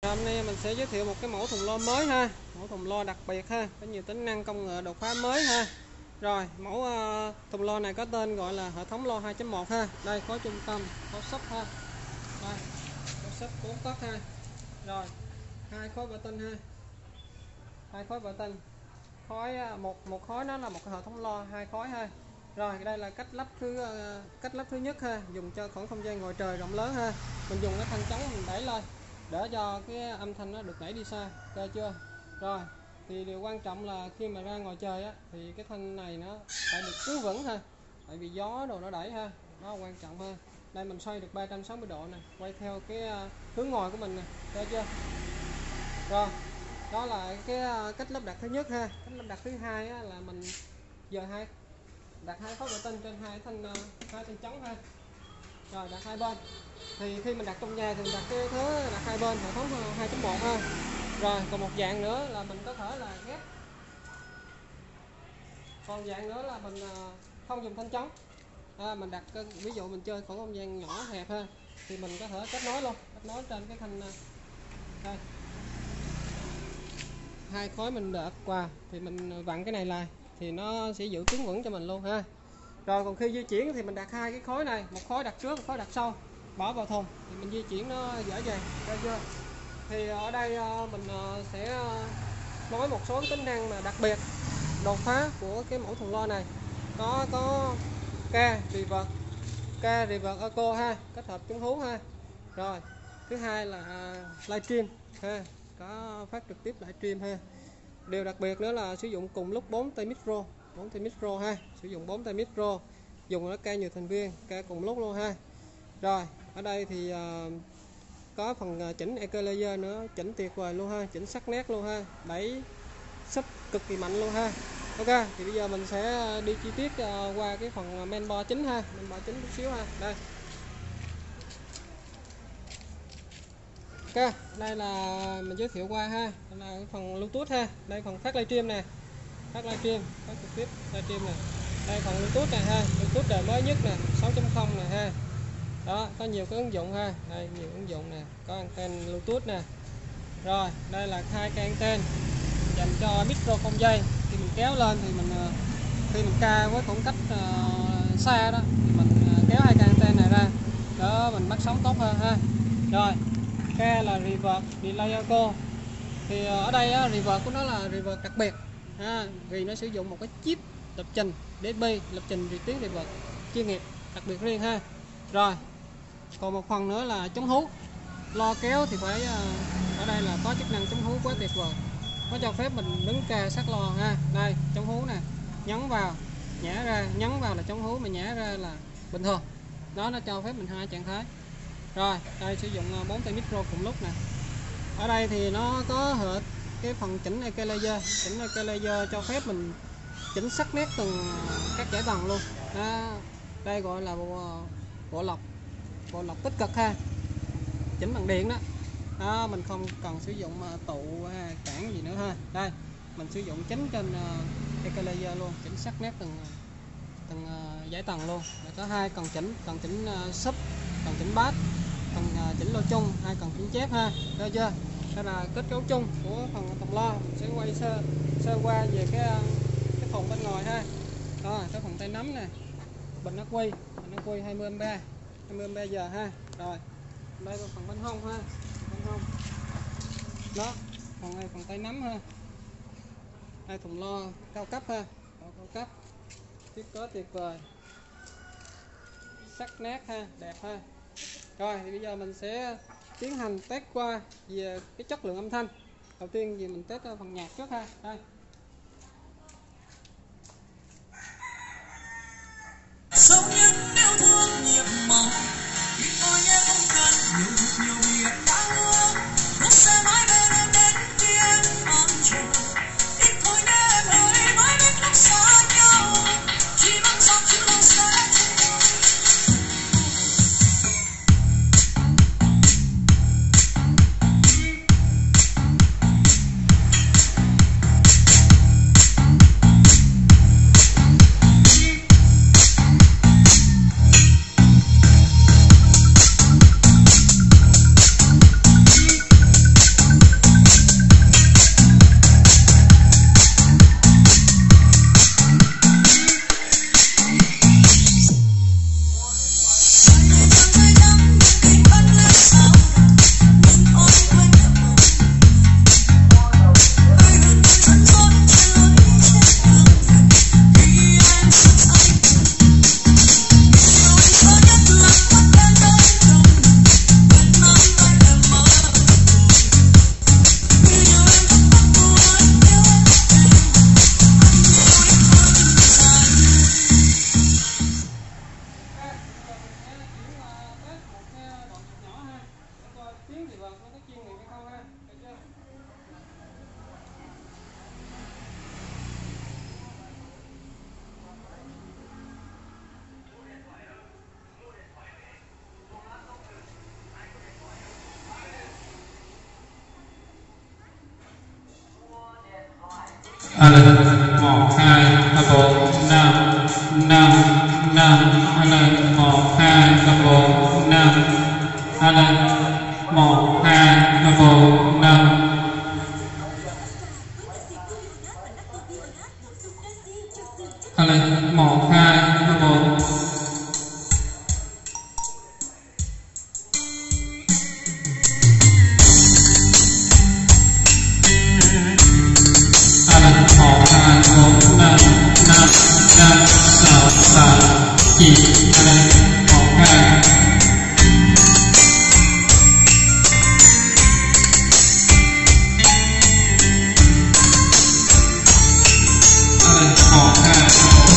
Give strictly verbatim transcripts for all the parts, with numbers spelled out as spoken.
Hôm nay mình sẽ giới thiệu một cái mẫu thùng loa mới ha, mẫu thùng loa đặc biệt ha, có nhiều tính năng công nghệ đột phá mới ha. Rồi, mẫu uh, thùng loa này có tên gọi là hệ thống loa hai chấm một ha. Đây khối trung tâm, khối sub ha. Đây, khối sub bốn tấc ha. Rồi, hai khối bờ tinh ha. Hai khối bờ tinh. Khối một một khối nó là một cái hệ thống loa hai khối ha. Rồi, đây là cách lắp thứ uh, cách lắp thứ nhất ha, dùng cho khoảng không gian ngoài trời rộng lớn ha. Mình dùng cái thanh chống mình đẩy lên để cho cái âm thanh nó được đẩy đi xa, ok chưa? Rồi thì điều quan trọng là khi mà ra ngoài trời á thì cái thanh này nó phải được cứ vững ha, tại vì gió đồ nó đẩy ha, đó là quan trọng ha. Đây mình xoay được ba trăm sáu mươi độ này, quay theo cái hướng ngồi của mình nè, ok chưa? Rồi đó là cái cách lắp đặt thứ nhất ha. Cách lắp đặt thứ hai á, là mình giờ hai đặt hai khối bờ tinh trên hai thanh hai thanh chống ha. Rồi đặt hai bên, thì khi mình đặt trong nhà thì mình đặt cái thứ đặt hai bên hệ thống hai chấm một ha. Rồi còn một dạng nữa là mình có thể là ghép, còn dạng nữa là mình không dùng thanh chống à, mình đặt ví dụ mình chơi khoảng không gian nhỏ hẹp ha, thì mình có thể kết nối luôn, kết nối trên cái thanh đây. Hai khối mình đặt qua thì mình vặn cái này lại thì nó sẽ giữ cứng vững cho mình luôn ha. Rồi còn khi di chuyển thì mình đặt hai cái khối này, một khối đặt trước, một khối đặt sau, bỏ vào thùng thì mình di chuyển nó dễ dàng, thấy chưa? Thì ở đây mình sẽ nói một số tính năng mà đặc biệt đột phá của cái mẫu thùng loa này. Có có ca reverb, ca reverb echo ha, kết hợp chống hú ha. Rồi thứ hai là livestream ha, có phát trực tiếp livestream ha. Điều đặc biệt nữa là sử dụng cùng lúc bốn tay micro, bốn tay micro ha, sử dụng bốn tay micro, dùng nó ca nhiều thành viên, ca cùng lúc luôn ha. Rồi ở đây thì uh, có phần uh, chỉnh equalizer nữa, chỉnh tuyệt vời luôn ha, chỉnh sắc nét luôn ha, đẩy sub cực kỳ mạnh luôn ha. Ok, thì bây giờ mình sẽ đi chi tiết uh, qua cái phần main board chính ha, main board chính chút xíu ha. Đây. Ok, đây là mình giới thiệu qua ha, đây là cái phần Bluetooth ha, đây phần phát livestream nè, phát livestream, phát trực tiếp livestream nè. Đây phần Bluetooth này ha, Bluetooth đời mới nhất nè, sáu chấm không nè ha. Đó, có nhiều cái ứng dụng ha, đây nhiều ứng dụng nè, có anten Bluetooth nè. Rồi, đây là hai cái anten dành cho micro không dây. Khi mình kéo lên thì mình khi mình ca với khoảng cách uh, xa đó thì mình uh, kéo hai cái anten này ra để mình bắt sóng tốt hơn ha. Rồi, ca là reverb delay echo. Thì uh, ở đây uh, reverb của nó là reverb đặc biệt ha, vì nó sử dụng một cái chip lập trình đê bê, lập trình truyền tiếng reverb chuyên nghiệp đặc biệt riêng ha. Rồi còn một phần nữa là chống hú. Lo kéo thì phải uh, ở đây là có chức năng chống hú quá tuyệt vời, nó cho phép mình đứng ca sát lo ha. Đây chống hú nè, nhấn vào nhả ra, nhấn vào là chống hú mà nhả ra là bình thường. Đó, nó cho phép mình hai trạng thái. Rồi đây sử dụng bốn tay micro cùng lúc nè. Ở đây thì nó có hệ cái phần chỉnh equalizer, chỉnh equalizer cho phép mình chỉnh sắc nét từng các dải tầng luôn. Đó, đây gọi là bộ, bộ lọc, bộ lọc tích cực ha, chỉnh bằng điện đó. Đó, mình không cần sử dụng tụ ha, cản gì nữa ha. Đây mình sử dụng chính trên uh, equalizer luôn, chỉnh sắc nét từng từng uh, dải tầng luôn. Để có hai cần chỉnh, cần chỉnh uh, sub, cần chỉnh bass, cần uh, chỉnh lô chung, hai cần chỉnh chép ha. Được chưa? Đây là kết cấu chung của phần thùng loa. Mình sẽ quay sơ sơ qua về cái cái thùng bên ngoài ha. Đó, cái phần tay nắm nè, bình ắc quy, bình ắc quy hai mươi am pe, hai mươi am pe giờ ha. Rồi đây là phần bên hông ha, bên hông đó, phần này phần tay nắm ha. Đây thùng loa cao cấp ha, cao cấp, thiết kế tuyệt vời, sắc nét ha, đẹp ha. Rồi thì bây giờ mình sẽ tiến hành test qua về cái chất lượng âm thanh. Đầu tiên thì mình test phần nhạc trước ha. Đây. Sống những yêu thương nhiệm màu, vì tôi nhé không cần nhiều nhiều việc đã ước, tôi sẽ mãi bên em đến khi em mong chờ. Ít thôi nhé em ơi, mãi biết lúc xa nhau, chỉ mong rằng chúng ta sẽ a lần một hai ba bốn năm năm năm a lần một hai ba bốn năm a lần một hai ba bốn năm a lần một hai ba bốn bốn năm năm năm sáu tám chín hai một hai một hai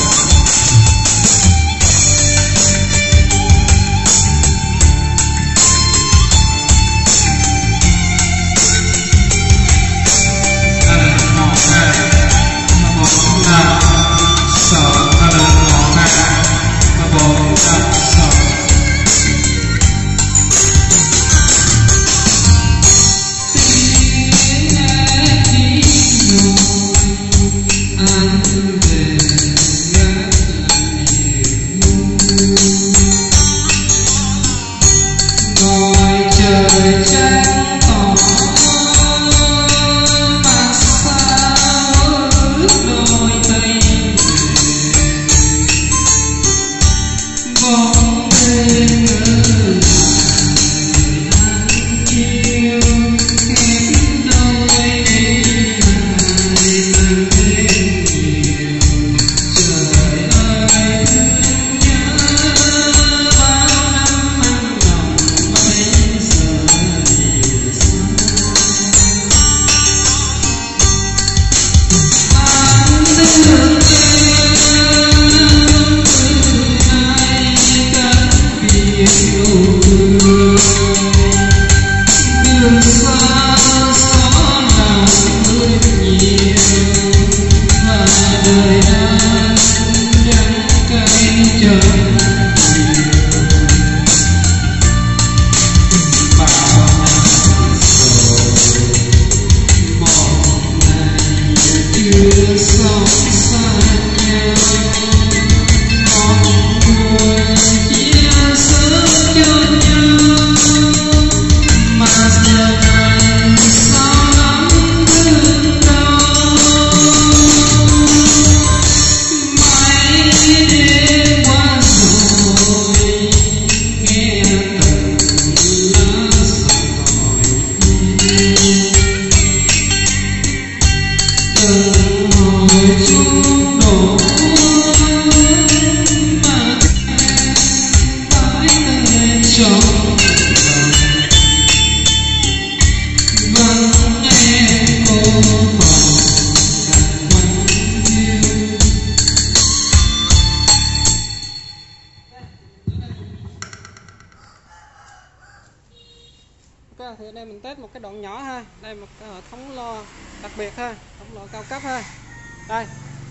thì ở đây mình test một cái đoạn nhỏ ha. Đây một cái hệ thống loa đặc biệt ha, thống loa cao cấp ha. Đây.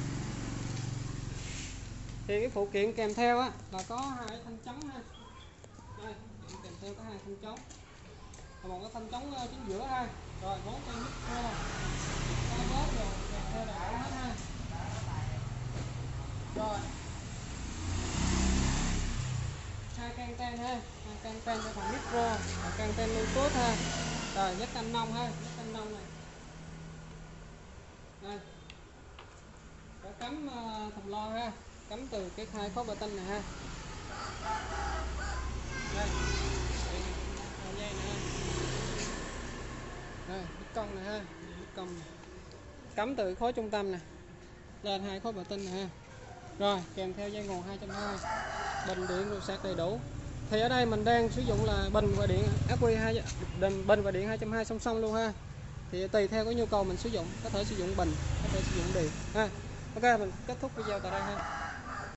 Thì cái phụ kiện kèm theo á là có hai thanh trống ha. Đây, kèm theo có hai thanh trống. Và một cái thanh trống chính giữa ha. Rồi bốn cây micro. Hai bóp rồi, kèm theo là đủ hết ha. Rồi. Hai can ten ha, hai can ten cho phần micro, và can ten Bluetooth ha. Rồi jack anh nông ha, jack anh nông này. Đây. Có cắm uh, thùng loa ha, cắm từ cái khai khóa button này ha. Đây. Đây dây này ha. Đây, đít cong này ha, đít cong này. Cắm từ khối trung tâm nè lên hai khối button này ha. Rồi kèm theo dây nguồn hai trăm hai mươi, bình điện rồi sạc đầy đủ. Thì ở đây mình đang sử dụng là bình và điện ắc quy hai, bình và điện hai trăm hai mươi song song luôn ha. Thì tùy theo cái nhu cầu mình sử dụng, có thể sử dụng bình, có thể sử dụng điện ha. Ok, mình kết thúc video tại đây ha.